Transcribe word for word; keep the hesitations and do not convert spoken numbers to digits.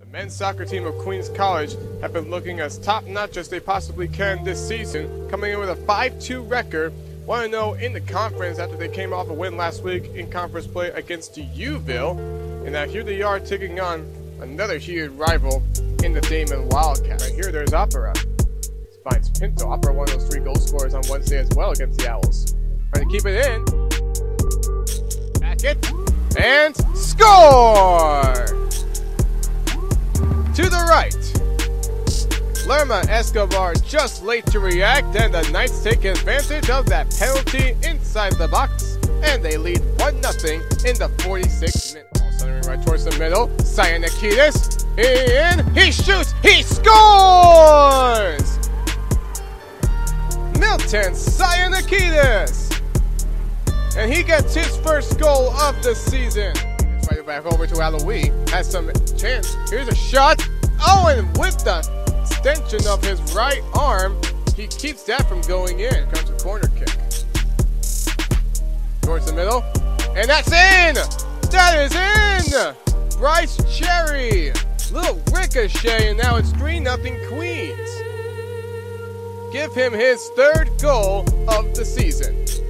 men's soccer team of Queens College have been looking as top-notch as they possibly can this season, coming in with a five two record, one and oh in the conference after they came off a win last week in conference play against U-ville. And now here they are taking on another heated rival in the Damon Wildcats. Right here, there's Opera. Finds Pinto. Opera, one of those three goal scorers on Wednesday as well against the Owls. Trying to keep it in. Back it. And score! To the right. Lerma Escobar just late to react, and the Knights take advantage of that penalty inside the box, and they lead one nothing in the forty-sixth minute. Ball centering right towards the middle. Cyanakidis in. He shoots. He scores! Milton Cyanakidis! And he gets his first goal of the season. It's right back over to Aloui. Has some chance. Here's a shot. Oh, and with the extension of his right arm, he keeps that from going in. Comes a corner kick. Towards the middle. And that's in! That is in! Bryce Cherry. Little ricochet, and now it's three nothing Queens. Give him his third goal of the season.